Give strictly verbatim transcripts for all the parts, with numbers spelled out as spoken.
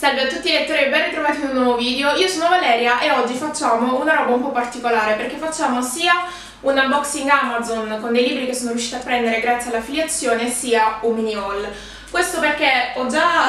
Salve a tutti i lettori e ben ritrovati in un nuovo video. Io sono Valeria e oggi facciamo una roba un po' particolare perché facciamo sia un unboxing Amazon con dei libri che sono riuscita a prendere grazie all'affiliazione sia un mini haul. Questo perché ho già...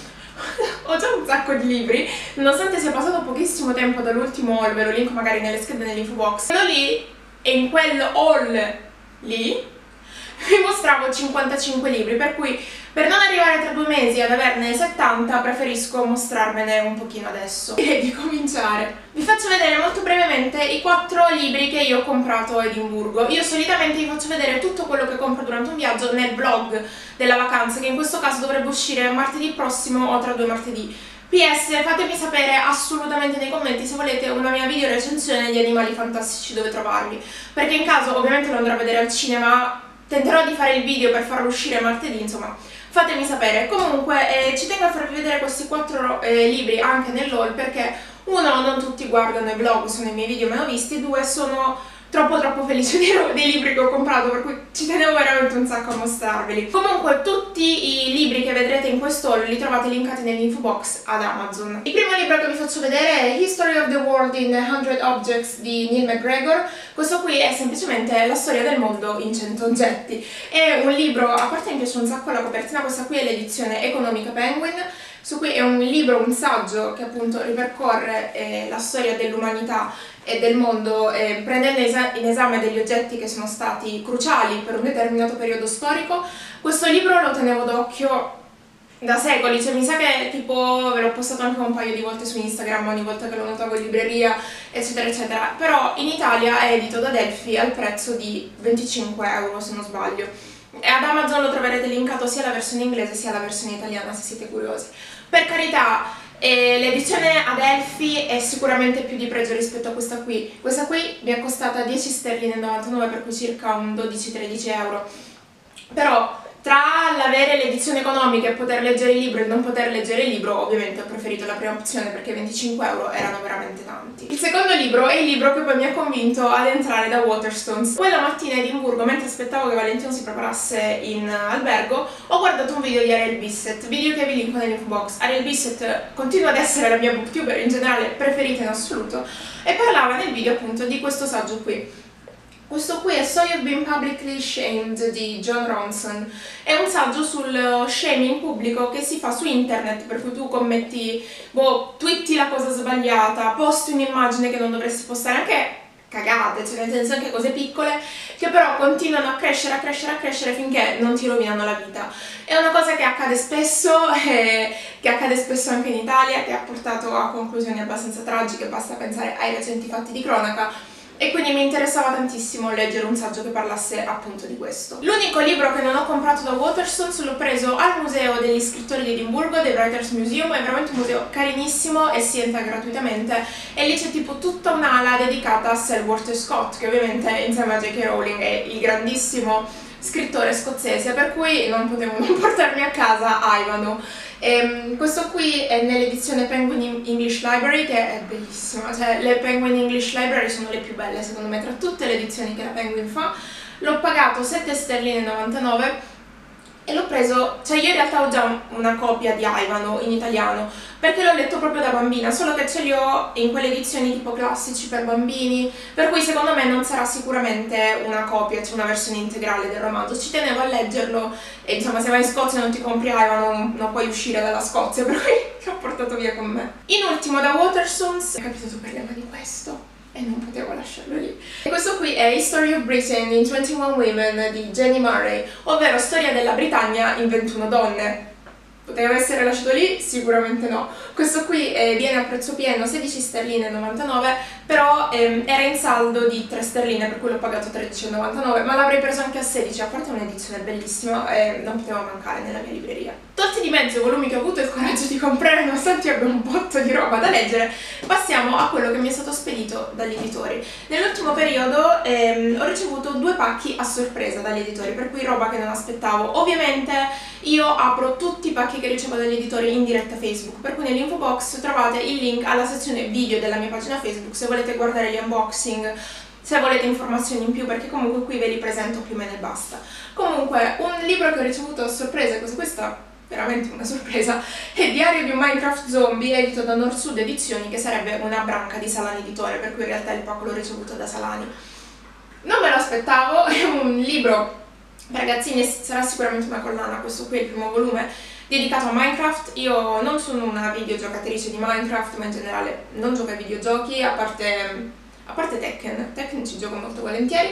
ho già un sacco di libri, nonostante sia passato pochissimo tempo dall'ultimo haul, ve lo linko magari nelle schede nell'info box. Sono lì e in quel haul lì vi mostravo cinquantacinque libri, per cui per non arrivare tra due mesi ad averne settanta preferisco mostrarvene un pochino adesso. Direi di cominciare. Vi faccio vedere molto brevemente i quattro libri che io ho comprato a Edimburgo. Io solitamente vi faccio vedere tutto quello che compro durante un viaggio nel vlog della vacanza, che in questo caso dovrebbe uscire martedì prossimo o tra due martedì. P S, fatemi sapere assolutamente nei commenti se volete una mia video recensione di Animali Fantastici, dove trovarli, perché in caso ovviamente lo andrò a vedere al cinema, tenterò di fare il video per farlo uscire martedì, insomma, fatemi sapere. Comunque eh, ci tengo a farvi vedere questi quattro eh, libri anche nell'haul perché uno, non tutti guardano i vlog, sono i miei video meno visti, due, sono troppo troppo felice dei, dei libri che ho comprato, per cui ci tenevo veramente un sacco a mostrarveli. Comunque tutti i libri che vedrete in questo haul li trovate linkati nell'info box ad Amazon. Il primo libro che vi faccio vedere è History of the World in hundred Objects di Neil MacGregor. Questo qui è semplicemente la storia del mondo in cento oggetti. È un libro, a parte mi piace un sacco la copertina, questa qui è l'edizione economica Penguin. Questo qui è un libro, un saggio che appunto ripercorre eh, la storia dell'umanità e del mondo, eh, prendendo in esame degli oggetti che sono stati cruciali per un determinato periodo storico. Questo libro lo tenevo d'occhio da secoli, cioè mi sa che tipo ve l'ho postato anche un paio di volte su Instagram ogni volta che lo notavo in libreria, eccetera eccetera, però in Italia è edito da Delphi al prezzo di venticinque euro se non sbaglio. E ad Amazon lo troverete linkato sia la versione inglese sia la versione italiana se siete curiosi. Per carità, eh, l'edizione Adelphi è sicuramente più di pregio rispetto a questa qui. Questa qui mi è costata dieci sterline e novantanove, per cui circa un dodici tredici euro. Però tra l'avere l'edizione economica e poter leggere il libro e non poter leggere il libro, ovviamente ho preferito la prima opzione perché venticinque euro erano veramente tanti. Il secondo libro è il libro che poi mi ha convinto ad entrare da Waterstones. Quella mattina a Edimburgo, mentre aspettavo che Valentino si preparasse in albergo, ho guardato un video di Ariel Bissett, video che vi linko nell'info box. Ariel Bissett continua ad essere la mia booktuber in generale preferita in assoluto e parlava nel video appunto di questo saggio qui. Questo qui è So You've Been Publicly Shamed di Jon Ronson. È un saggio sul shaming pubblico che si fa su internet, per cui tu commetti, boh, twitti la cosa sbagliata, posti un'immagine che non dovresti postare, anche cagate, cioè nel senso anche cose piccole, che però continuano a crescere, a crescere, a crescere finché non ti rovinano la vita. È una cosa che accade spesso, eh, che accade spesso anche in Italia, che ha portato a conclusioni abbastanza tragiche, basta pensare ai recenti fatti di cronaca. E quindi mi interessava tantissimo leggere un saggio che parlasse appunto di questo. L'unico libro che non ho comprato da Waterstones l'ho preso al museo degli scrittori di Edimburgo, del Writers Museum. È veramente un museo carinissimo e si entra gratuitamente e lì c'è tipo tutta un'ala dedicata a Sir Walter Scott, che ovviamente insieme a J K Rowling è il grandissimo scrittore scozzese, per cui non potevo non portarmi a casa Ivanhoe. E questo qui è nell'edizione Penguin English Library, che è bellissima, cioè le Penguin English Library sono le più belle secondo me tra tutte le edizioni che la Penguin fa. L'ho pagato sette sterline e novantanove e l'ho preso, cioè io in realtà ho già una copia di Ivanhoe in italiano perché l'ho letto proprio da bambina, solo che ce li ho in quelle edizioni tipo classici per bambini, per cui secondo me non sarà sicuramente una copia, cioè una versione integrale del romanzo. Ci tenevo a leggerlo e insomma se vai in Scozia e non ti compri Ivanhoe non, non puoi uscire dalla Scozia, per cui l'ho portato via con me. In ultimo da Waterstones, ho capito tu parliamo di questo e non potevo lasciarlo lì. E questo qui è History of Britain in ventuno Women di Jenny Murray, ovvero storia della Britannia in ventuno donne. Poteva essere lasciato lì? Sicuramente no. Questo qui eh, viene a prezzo pieno sedici sterline e novantanove, però ehm, era in saldo di tre sterline, per cui l'ho pagato tredici e novantanove, ma l'avrei preso anche a sedici, a parte un'edizione bellissima e non poteva mancare nella mia libreria. Tolti di mezzo i volumi che ho avuto il coraggio di comprare, nonostante io abbia un botto di roba da leggere, passiamo a quello che mi è stato spedito dagli editori. Nell'ultimo periodo ehm, ho ricevuto due pacchi a sorpresa dagli editori, per cui roba che non aspettavo. Ovviamente io apro tutti i pacchi che ricevo dagli editori in diretta Facebook, per cui nell'info box trovate il link alla sezione video della mia pagina Facebook se volete guardare gli unboxing, se volete informazioni in più, perché comunque qui ve li presento più o meno e basta. Comunque, un libro che ho ricevuto a sorpresa è questo, questa veramente una sorpresa, è Diario di un Minecraft Zombie, edito da Nord Sud Edizioni, che sarebbe una branca di Salani Editore, per cui in realtà il pacco l'ho ricevuto da Salani. Non me lo aspettavo, è un libro per ragazzini, sarà sicuramente una collana, questo qui è il primo volume dedicato a Minecraft. Io non sono una videogiocatrice di Minecraft, ma in generale non gioco ai videogiochi, a parte, a parte Tekken, Tekken ci gioco molto volentieri.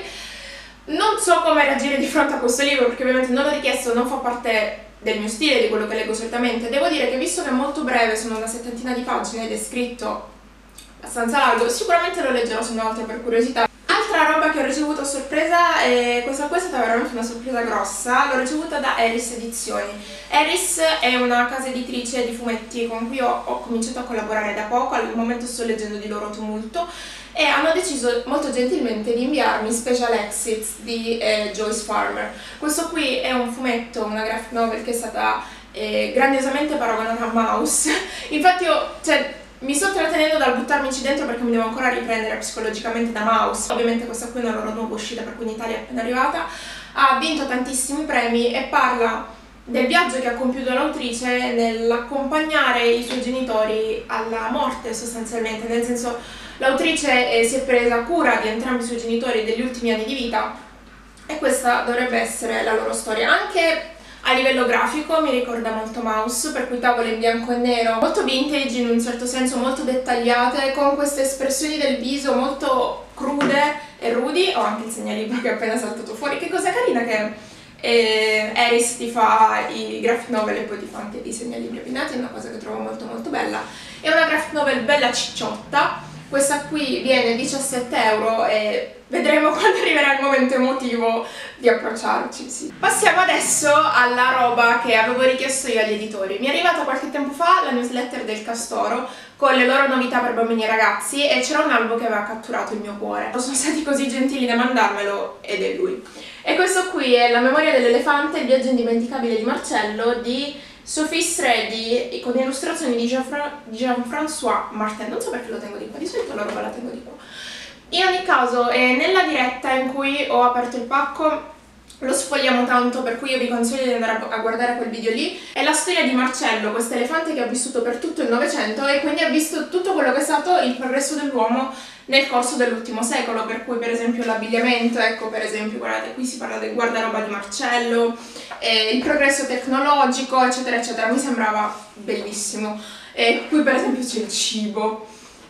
Non so come reagire di fronte a questo libro, perché ovviamente non l'ho richiesto, non fa parte del mio stile, di quello che leggo solitamente. Devo dire che visto che è molto breve, sono una settantina di pagine ed è scritto abbastanza largo, sicuramente lo leggerò se una volta per curiosità. Altra roba che ho ricevuto a sorpresa, e questa qua è stata veramente una sorpresa grossa, l'ho ricevuta da Eris Edizioni. Eris è una casa editrice di fumetti con cui ho, ho cominciato a collaborare da poco, al momento sto leggendo di loro Tumulto, e hanno deciso molto gentilmente di inviarmi Special Exits di eh, Joyce Farmer. Questo qui è un fumetto, una graphic novel che è stata eh, grandiosamente paragonata a Mouse. Infatti io, cioè, mi sto trattenendo dal buttarmici dentro perché mi devo ancora riprendere psicologicamente da Mouse. Ovviamente questa qui è una loro nuova uscita, per cui in Italia è appena arrivata. Ha vinto tantissimi premi e parla del viaggio che ha compiuto l'autrice nell'accompagnare i suoi genitori alla morte, sostanzialmente, nel senso l'autrice eh, si è presa cura di entrambi i suoi genitori degli ultimi anni di vita, e questa dovrebbe essere la loro storia. Anche a livello grafico mi ricorda molto Mouse, per cui tavole in bianco e nero, molto vintage in un certo senso, molto dettagliate, con queste espressioni del viso molto crude e rudi. Ho anche il segnalibro che è appena saltato fuori. Che cosa carina che eh, Eris ti fa i graphic novel e poi ti fa anche i segnalibri abbinati, è una cosa che trovo molto molto bella. È una graphic novel bella cicciotta. Questa qui viene diciassette euro e vedremo quando arriverà il momento emotivo di approcciarci. Sì. Passiamo adesso alla roba che avevo richiesto io agli editori. Mi è arrivata qualche tempo fa la newsletter del Castoro con le loro novità per bambini e ragazzi, e c'era un albo che aveva catturato il mio cuore. Sono stati così gentili da mandarmelo ed è lui. E questo qui è La memoria dell'elefante, il viaggio indimenticabile di Marcello di Sophie Stredi, con illustrazioni di Jean-François Martin. Non so perché lo tengo di qua, di solito la roba la tengo di qua. In ogni caso, eh, nella diretta in cui ho aperto il pacco lo sfogliamo tanto, per cui io vi consiglio di andare a guardare quel video lì. È la storia di Marcello, questo elefante che ha vissuto per tutto il Novecento e quindi ha visto tutto quello che è stato il progresso dell'uomo nel corso dell'ultimo secolo, per cui per esempio l'abbigliamento, ecco per esempio, guardate, qui si parla del guardaroba di Marcello, eh, il progresso tecnologico, eccetera eccetera. Mi sembrava bellissimo. E qui per esempio c'è il cibo.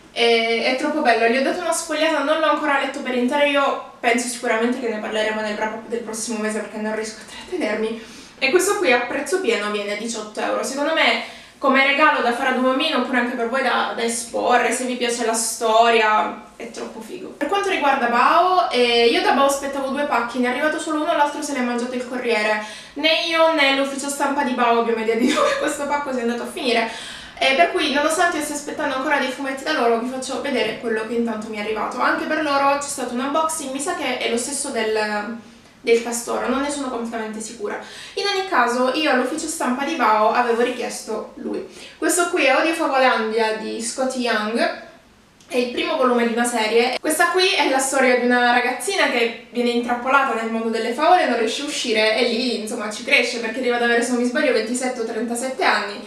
E, è troppo bello, gli ho dato una sfogliata, non l'ho ancora letto per intero. Io penso sicuramente che ne parleremo nel wrap-up del prossimo mese perché non riesco a trattenermi. E questo qui a prezzo pieno viene a diciotto euro. Secondo me come regalo da fare ad un bambino, oppure anche per voi da, da esporre, se vi piace la storia, è troppo figo. Per quanto riguarda Bao, eh, io da Bao aspettavo due pacchi, ne è arrivato solo uno, l'altro se l'è mangiato il corriere. Né io né l'ufficio stampa di Bao abbiamo idea di dove questo pacco sia andato a finire. Eh, per cui, nonostante io stia aspettando ancora dei fumetti da loro, vi faccio vedere quello che intanto mi è arrivato. Anche per loro c'è stato un unboxing, mi sa che è lo stesso del, del Castoro, non ne sono completamente sicura. In ogni caso, io all'ufficio stampa di Bao avevo richiesto lui. Questo qui è Odio Favolandia di Scotty Young, è il primo volume di una serie. Questa qui è la storia di una ragazzina che viene intrappolata nel mondo delle favole, non riesce a uscire e lì, insomma, ci cresce perché arriva ad avere, se non mi sbaglio, ventisette o trentasette anni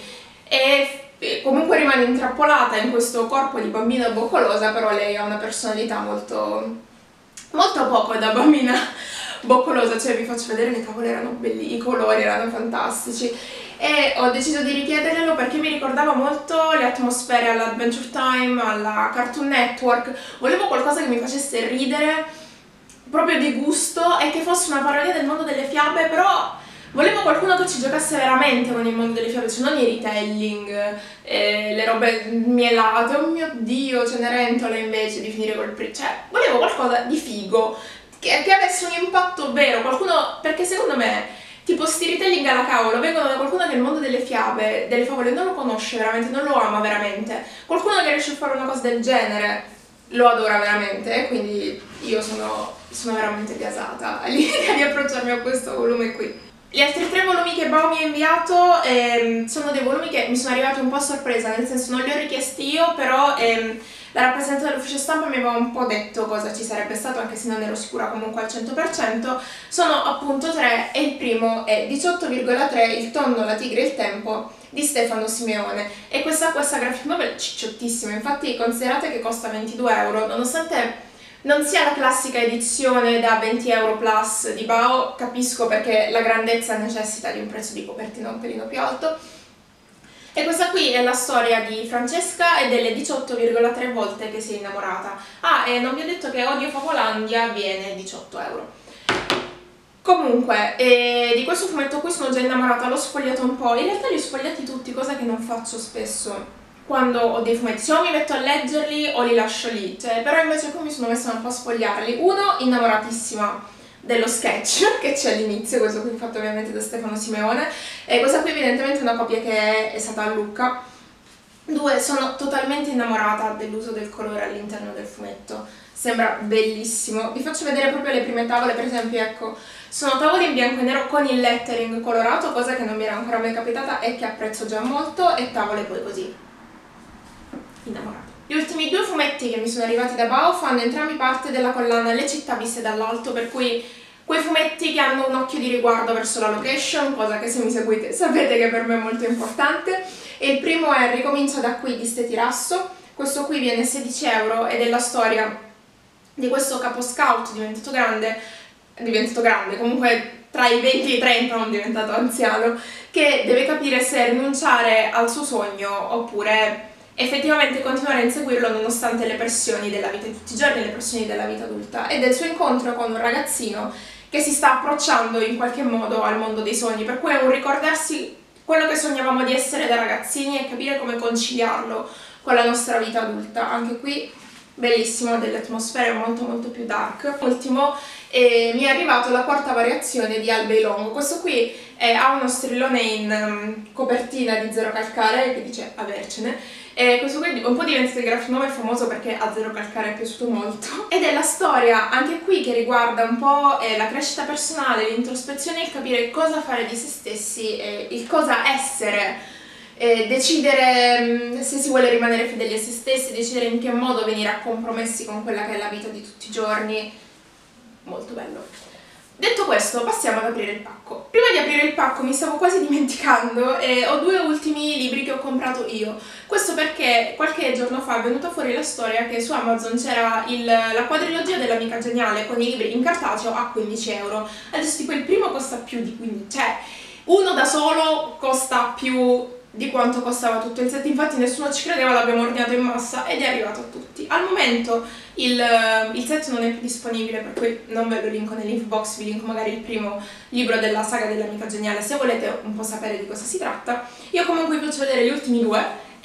e comunque rimane intrappolata in questo corpo di bambina boccolosa, però lei ha una personalità molto, molto poco da bambina boccolosa, cioè vi faccio vedere, le tavole erano belli, i colori erano fantastici e ho deciso di richiederglielo perché mi ricordava molto le atmosfere all'Adventure Time, alla Cartoon Network. Volevo qualcosa che mi facesse ridere proprio di gusto e che fosse una parodia del mondo delle fiabe, però volevo qualcuno che ci giocasse veramente con il mondo delle fiabe, cioè non i retelling, eh, le robe mielate, oh mio Dio, Cenerentola invece di finire col pri... cioè volevo qualcosa di figo, che, che avesse un impatto vero, qualcuno, perché secondo me, tipo sti retelling alla cavolo, vengono da qualcuno che il mondo delle fiabe, delle favole non lo conosce veramente, non lo ama veramente, qualcuno che riesce a fare una cosa del genere lo adora veramente, quindi io sono, sono veramente gasata all'idea di approcciarmi a questo volume qui. Gli altri tre volumi che Bao mi ha inviato ehm, sono dei volumi che mi sono arrivati un po' a sorpresa, nel senso non li ho richiesti io, però ehm, la rappresentante dell'ufficio stampa mi aveva un po' detto cosa ci sarebbe stato, anche se non ero sicura comunque al cento per cento. Sono appunto tre e il primo è diciotto virgola tre, Il tonno, la tigre e il tempo di Stefano Simeone, e questa, questa graphic novel è cicciottissima, infatti considerate che costa ventidue euro, nonostante non sia la classica edizione da venti euro plus di Bao, capisco perché la grandezza necessita di un prezzo di copertina un pelino più alto. E questa qui è la storia di Francesca e delle diciotto virgola tre volte che si è innamorata. Ah, e non vi ho detto che Odio Famolandia viene diciotto euro. Comunque, eh, di questo fumetto qui sono già innamorata, l'ho sfogliato un po', in realtà li ho sfogliati tutti, cosa che non faccio spesso quando ho dei fumetti, se o mi metto a leggerli o li lascio lì, cioè, però invece qui mi sono messa un po' a sfogliarli. Uno, innamoratissima dello sketch che c'è all'inizio, questo qui fatto ovviamente da Stefano Simeone, e questa qui evidentemente è una copia che è stata a Lucca. Due, sono totalmente innamorata dell'uso del colore all'interno del fumetto, sembra bellissimo. Vi faccio vedere proprio le prime tavole, per esempio, ecco, sono tavole in bianco e nero con il lettering colorato, cosa che non mi era ancora mai capitata e che apprezzo già molto, e tavole poi così. Innamorata. Gli ultimi due fumetti che mi sono arrivati da Bao fanno entrambi parte della collana Le città viste dall'alto, per cui quei fumetti che hanno un occhio di riguardo verso la location, cosa che se mi seguite sapete che per me è molto importante. E il primo è Ricomincia da qui di Ste Tirasso, questo qui viene sedici euro ed è la storia di questo capo scout diventato grande, diventato grande, comunque tra i venti e i trenta, non diventato anziano, che deve capire se rinunciare al suo sogno oppure effettivamente continuare a inseguirlo nonostante le pressioni della vita di tutti i giorni, le pressioni della vita adulta, e del suo incontro con un ragazzino che si sta approcciando in qualche modo al mondo dei sogni, per cui è un ricordarsi quello che sognavamo di essere da ragazzini e capire come conciliarlo con la nostra vita adulta. Anche qui bellissimo, delle atmosfere molto molto più dark. Ultimo, eh, mi è arrivato la quarta variazione di Albe Longo. Questo qui eh, ha uno strillone in um, copertina di Zero Calcare che dice avercene. E questo qui un po' diventa il graphic novel famoso perché a Zero Calcare è piaciuto molto. Ed è la storia, anche qui, che riguarda un po' eh, la crescita personale, l'introspezione, il capire cosa fare di se stessi, eh, il cosa essere, eh, decidere mh, se si vuole rimanere fedeli a se stessi, decidere in che modo venire a compromessi con quella che è la vita di tutti i giorni. Molto bello. Detto questo, passiamo ad aprire il pacco. Prima di aprire il pacco mi stavo quasi dimenticando e ho due ultimi libri che ho comprato io. Questo perché qualche giorno fa è venuta fuori la storia che su Amazon c'era la quadrilogia dell'Amica Geniale con i libri in cartaceo a quindici euro. Adesso tipo il primo costa più di quindici, cioè uno da solo costa più di quanto costava tutto il set, infatti nessuno ci credeva, l'abbiamo ordinato in massa ed è arrivato a tutti. Al momento il, il set non è più disponibile, per cui non ve lo linko nell'info box, vi linko magari il primo libro della saga dell'Amica Geniale se volete un po' sapere di cosa si tratta. Io comunque vi faccio vedere gli ultimi due,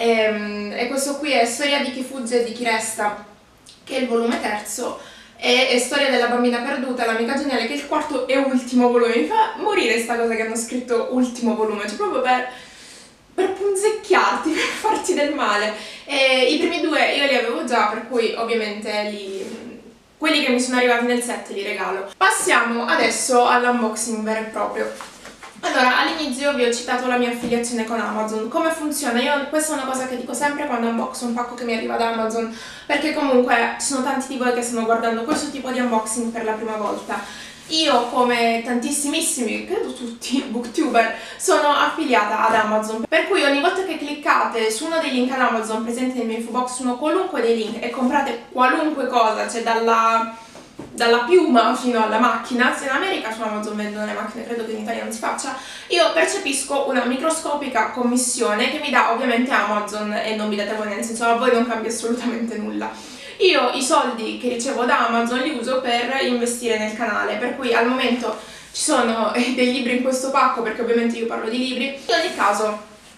e, e questo qui è Storia di chi fugge e di chi resta, che è il volume terzo, e, e Storia della bambina perduta, l'Amica Geniale, che è il quarto e ultimo volume. Mi fa morire sta cosa che hanno scritto ultimo volume, cioè proprio per... per punzecchiarti, per farti del male. E i primi due io li avevo già, per cui ovviamente li, quelli che mi sono arrivati nel set li regalo. Passiamo adesso all'unboxing vero e proprio. Allora, all'inizio vi ho citato la mia affiliazione con Amazon. Come funziona? Io, questa è una cosa che dico sempre quando unboxo un pacco che mi arriva da Amazon, perché comunque ci sono tanti di voi che stanno guardando questo tipo di unboxing per la prima volta. Io, come tantissimissimi, credo tutti, booktuber, sono affiliata ad Amazon, per cui ogni volta che cliccate su uno dei link ad Amazon presenti nel mio info box, uno qualunque dei link, e comprate qualunque cosa, cioè dalla, dalla piuma fino alla macchina, se in America su Amazon vendono le macchine, credo che in Italia non si faccia, io percepisco una microscopica commissione che mi dà ovviamente Amazon e non mi date voi, nel senso a voi non cambia assolutamente nulla. Io i soldi che ricevo da Amazon li uso per investire nel canale, per cui al momento ci sono dei libri in questo pacco, perché ovviamente io parlo di libri. In ogni caso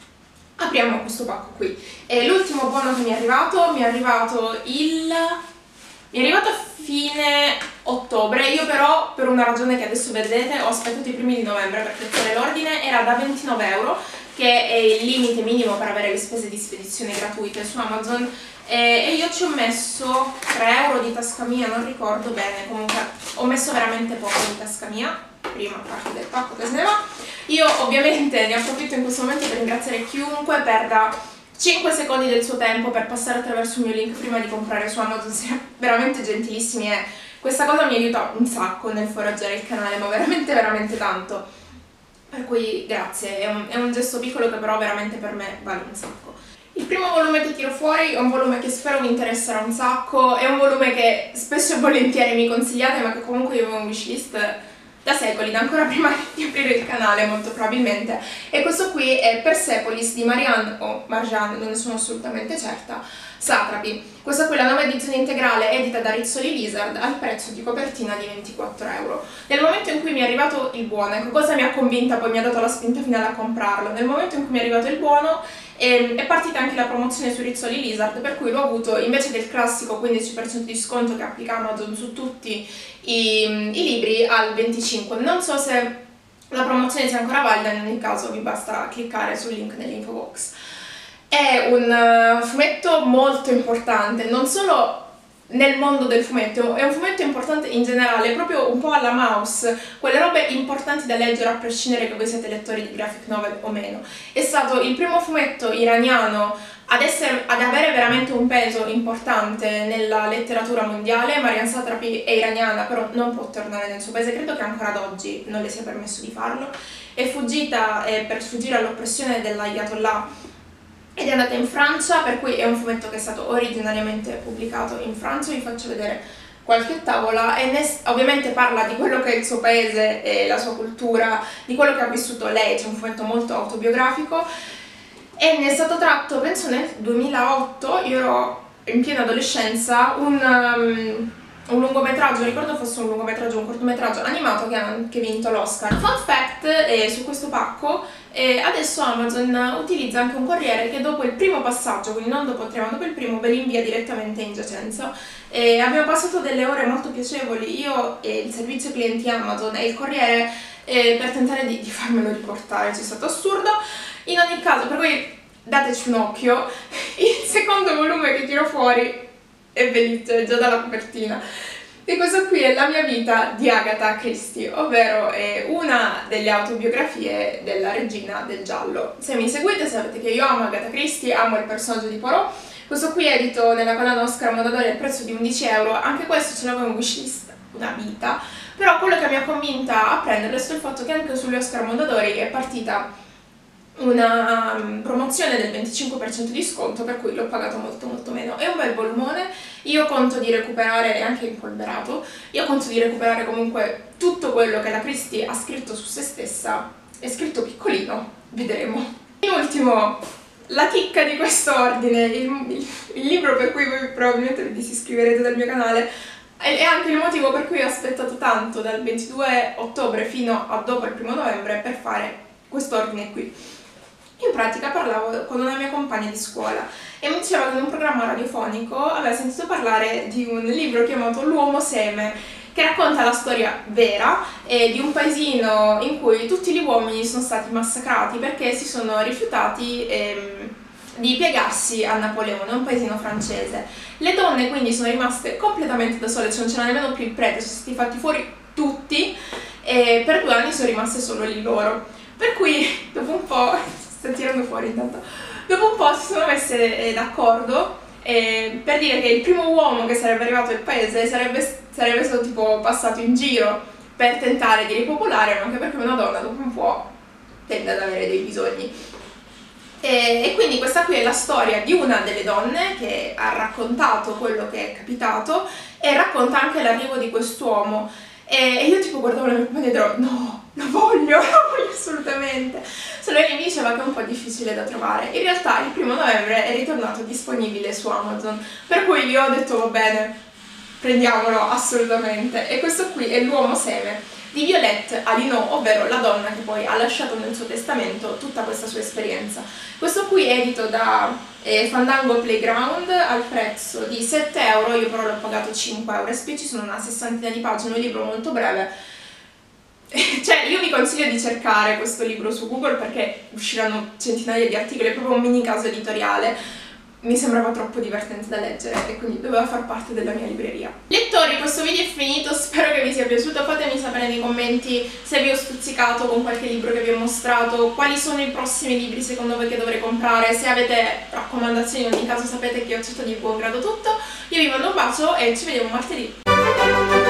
apriamo questo pacco qui. E l'ultimo buono che mi è arrivato, mi è arrivato il... mi è arrivato a fine ottobre. Io però, per una ragione che adesso vedrete, ho aspettato i primi di novembre per fare l'ordine, era da ventinove euro, che è il limite minimo per avere le spese di spedizione gratuite su Amazon, e io ci ho messo tre euro di tasca mia, non ricordo bene, comunque ho messo veramente poco di tasca mia, prima parte del pacco che se ne va, Io ovviamente ne approfitto in questo momento per ringraziare chiunque perda cinque secondi del suo tempo per passare attraverso il mio link prima di comprare su Amazon, siete veramente gentilissimi e questa cosa mi aiuta un sacco nel foraggiare il canale, ma veramente veramente tanto. Per cui grazie, è un, è un gesto piccolo che però veramente per me vale un sacco. Il primo volume che tiro fuori è un volume che spero vi interesserà un sacco, è un volume che spesso e volentieri mi consigliate ma che comunque io avevo un wishlist da secoli, da ancora prima di aprire il canale molto probabilmente, e questo qui è Persepolis di Marianne o Marjane, non ne sono assolutamente certa, Satrapi. Questa qui è la nuova edizione integrale edita da Rizzoli Lizard al prezzo di copertina di ventiquattro euro. Nel momento in cui mi è arrivato il buono, ecco cosa mi ha convinta, poi mi ha dato la spinta finale a comprarlo, nel momento in cui mi è arrivato il buono E, è partita anche la promozione su Rizzoli Lizard, per cui l'ho avuto invece del classico quindici per cento di sconto che applica Amazon su tutti i, i libri al venticinque per cento. Non so se la promozione sia ancora valida, in ogni caso vi basta cliccare sul link nell'info box. È un uh, fumetto molto importante, non solo nel mondo del fumetto, è un fumetto importante in generale, proprio un po' alla Mouse, quelle robe importanti da leggere a prescindere che voi siete lettori di graphic novel o meno. È stato il primo fumetto iraniano ad, essere, ad avere veramente un peso importante nella letteratura mondiale. Marianne Satrapi è iraniana, però non può tornare nel suo paese, credo che ancora ad oggi non le sia permesso di farlo. È fuggita eh, per sfuggire all'oppressione dell'Ayatollah ed è andata in Francia, per cui è un fumetto che è stato originariamente pubblicato in Francia. Vi faccio vedere qualche tavola e ne, ovviamente parla di quello che è il suo paese e la sua cultura, di quello che ha vissuto lei, c'è un fumetto molto autobiografico e ne è stato tratto, penso nel duemilaotto, io ero in piena adolescenza, un, um, un lungometraggio, ricordo fosse un lungometraggio, un cortometraggio animato che ha anche vinto l'Oscar. Fun fact eh, su questo pacco, eh, adesso Amazon utilizza anche un corriere che dopo il primo passaggio, quindi non dopo il tre ma dopo il primo, ve li invia direttamente in giacenza. Eh, abbiamo passato delle ore molto piacevoli, io e il servizio clienti Amazon e il corriere, eh, per tentare di, di farmelo riportare, c'è stato assurdo. In ogni caso, per cui dateci un occhio, il secondo volume che tiro fuori è bellissimo, è già dalla copertina. E questo qui è La mia vita di Agatha Christie, ovvero è una delle autobiografie della regina del giallo. Se mi seguite sapete che io amo Agatha Christie, amo il personaggio di Poirot. Questo qui è edito nella collana Oscar Mondadori al prezzo di undici euro, anche questo ce l'avevo in wishlist una vita, però quello che mi ha convinta a prenderlo è stato il fatto che anche sugli Oscar Mondadori è partita una um, promozione del venticinque per cento di sconto, per cui l'ho pagato molto molto meno. È un bel volumone, io conto di recuperare, è anche impolverato, io conto di recuperare comunque tutto quello che la Christie ha scritto su se stessa, è scritto piccolino, vedremo. In ultimo, la chicca di questo ordine, il, il, il libro per cui voi probabilmente vi disiscriverete dal mio canale, è anche il motivo per cui ho aspettato tanto, dal ventidue ottobre fino a dopo il primo novembre, per fare quest'ordine qui. In pratica parlavo con una mia compagna di scuola e mi diceva che in un programma radiofonico aveva sentito parlare di un libro chiamato L'uomo seme, che racconta la storia vera eh, di un paesino in cui tutti gli uomini sono stati massacrati perché si sono rifiutati ehm, di piegarsi a Napoleone, un paesino francese. Le donne quindi sono rimaste completamente da sole, cioè non c'era nemmeno più il prete, sono stati fatti fuori tutti e per due anni sono rimaste solo lì loro. Per cui dopo un po', sto tirando fuori intanto, dopo un po' si sono messe eh, d'accordo eh, per dire che il primo uomo che sarebbe arrivato al paese sarebbe, sarebbe stato tipo passato in giro per tentare di ripopolare, ma anche perché una donna dopo un po' tende ad avere dei bisogni. E, e quindi questa qui è la storia di una delle donne che ha raccontato quello che è capitato e racconta anche l'arrivo di quest'uomo. E io tipo guardavo la mia compagna e ero no, lo voglio, lo voglio assolutamente. Solo lei mi diceva che è un po' difficile da trovare. In realtà il primo novembre è ritornato disponibile su Amazon, per cui io ho detto va bene, prendiamolo assolutamente. E questo qui è L'uomo seme di Violette Alinaud, ovvero la donna che poi ha lasciato nel suo testamento tutta questa sua esperienza. Questo qui è edito da eh, Fandango Playground al prezzo di sette euro, io però l'ho pagato cinque euro e spicci, sono una sessantina di pagine, un libro molto breve. Cioè io vi consiglio di cercare questo libro su Google perché usciranno centinaia di articoli, è proprio un mini caso editoriale. mi sembrava troppo divertente da leggere e quindi doveva far parte della mia libreria. Lettori, questo video è finito, spero che vi sia piaciuto, fatemi sapere nei commenti se vi ho stuzzicato con qualche libro che vi ho mostrato, quali sono i prossimi libri secondo voi che dovrei comprare, se avete raccomandazioni in ogni caso sapete che io accetto di buon grado tutto. Io vi mando un bacio e ci vediamo martedì.